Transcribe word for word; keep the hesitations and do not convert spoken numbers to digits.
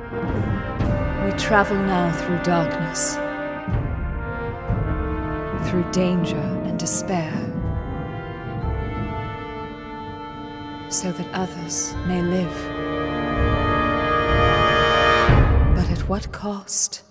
We travel now through darkness, through danger and despair, so that others may live. But at what cost?